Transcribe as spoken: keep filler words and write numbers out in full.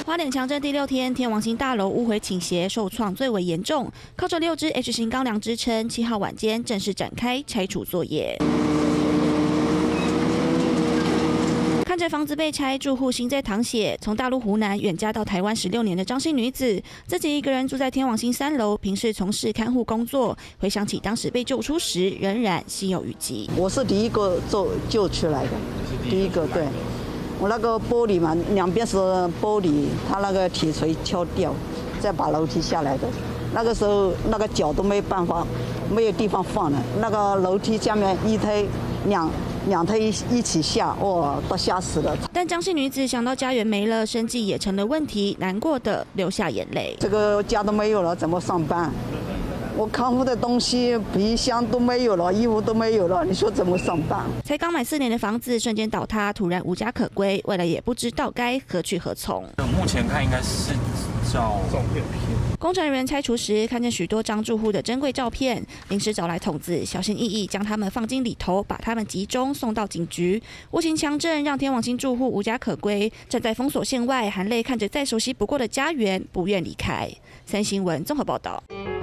花莲强震第六天，天王星大楼屋毁倾斜，受创最为严重。靠着六支 H 型钢梁支撑，七号晚间正式展开拆除作业。看着房子被拆，住户心在淌血。从大陆湖南远嫁到台湾十六年的张姓女子，自己一个人住在天王星三楼，平时从事看护工作。回想起当时被救出时，仍然心有余悸。 我是第一个救救出来的，第一个对。我那个玻璃嘛，两边是玻璃，它那个铁锤敲掉，再把楼梯下来的。那个时候那个脚都没办法，没有地方放了。那个楼梯下面一推两。两推一起下，哇，都吓死了。 但张姓女子想到家园没了，生计也成了问题，难过的流下眼泪。 这个家都没有了，怎么上班？我看护的东西、皮箱都没有了，衣服都没有了，你说怎么上班？ 才刚买四年的房子瞬间倒塌，突然无家可归，未来也不知道该何去何从。 目前看应该是照照片片。 工程人员拆除时，看见许多张住户的珍贵照片，临时找来筒子，小心翼翼将他们放进里头，把他们集中送到警局。无情强震让天王星住户无家可归，站在封锁线外，含泪看着再熟悉不过的家园，不愿离开。三新闻综合报道。